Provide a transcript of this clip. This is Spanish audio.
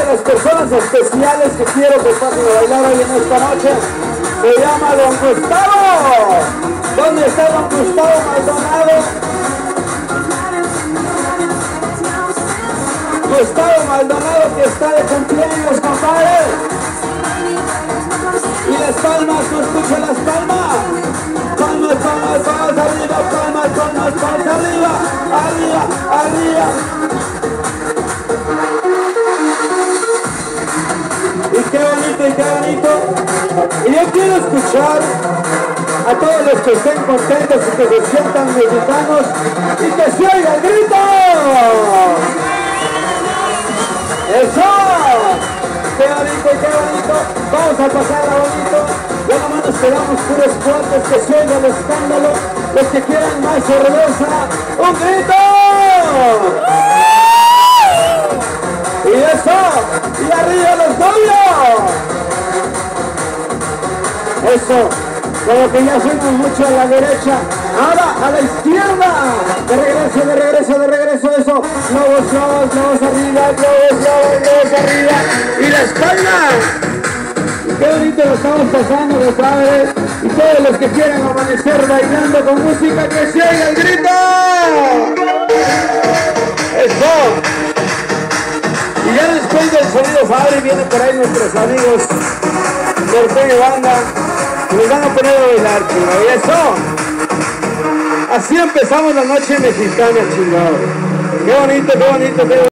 las personas especiales que quiero que pasen a bailar hoy en esta noche se llama Don Gustavo. ¿Dónde está Don Gustavo Maldonado? Gustavo Maldonado, que está de cumpleaños, compadre. Y las palmas, ¿no escuchan las palmas? Palmas, palmas, palmas, arriba, palmas, palmas, palmas, arriba, arriba, arriba. Y qué bonito, y qué bonito. Y yo quiero escuchar a todos los que estén contentos y que se sientan mexicanos y que se oiga el grito. ¡Eso! ¡Qué bonito, qué bonito! Vamos a pasarla bonito. Ya nomás nos quedamos puros cuartos, que se oiga el escándalo. Los que quieran más cerveza, ¡un grito! ¡Y eso! ¡Y arriba los novios! Eso, como que ya fuimos mucho a la derecha, ahora a la izquierda, de regreso, de regreso, de regreso, eso, globos, globos, globos arriba, globos, globos, globos arriba, y la espalda. Y qué bonito lo estamos pasando, los padres, y todos los que quieran amanecer bailando con música, que se oiga el grito. Eso. Y ya después del sonido Fabri vienen por ahí nuestros amigos Norteño Banda, y nos van a poner a bailar, chingado. Y eso, así empezamos la noche mexicana, chingado. Qué bonito, qué bonito, qué bonito.